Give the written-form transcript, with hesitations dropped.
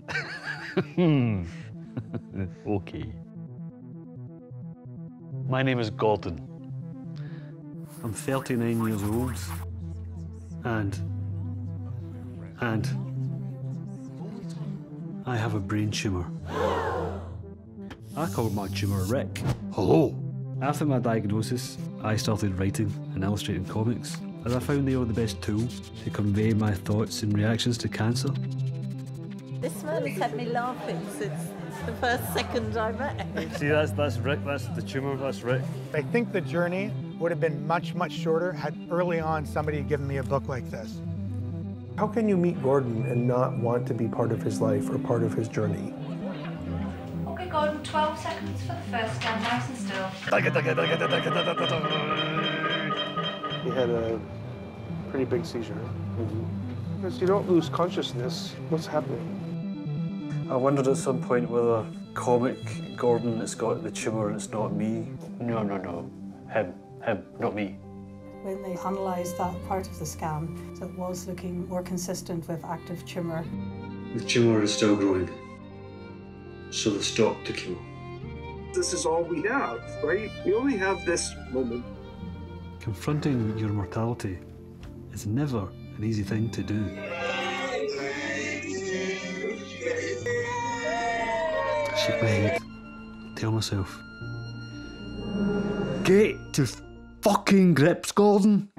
Okay. My name is Gordon. I'm 39 years old, and I have a brain tumour. I called my tumour Rick. Hello. After my diagnosis, I started writing and illustrating comics, as I found they were the best tool to convey my thoughts and reactions to cancer. This man has had me laughing since the first second I met him. See, that's Rick, that's the tumour, that's Rick. I think the journey would have been much, much shorter had early on somebody given me a book like this. How can you meet Gordon and not want to be part of his life or part of his journey? Okay, Gordon, 12 seconds for the first scan, nice and still. He had a pretty big seizure. Because you don't lose consciousness, what's happening? I wondered at some point whether comic Gordon has got the tumour and it's not me. No. Him, not me. When they analysed that part of the scan, so it was looking more consistent with active tumour. The tumour is still growing, so they stopped the chemo. This is all we have, right? We only have this moment. Confronting your mortality is never an easy thing to do. Shake my head, tell myself, get to fucking grips, Gordon.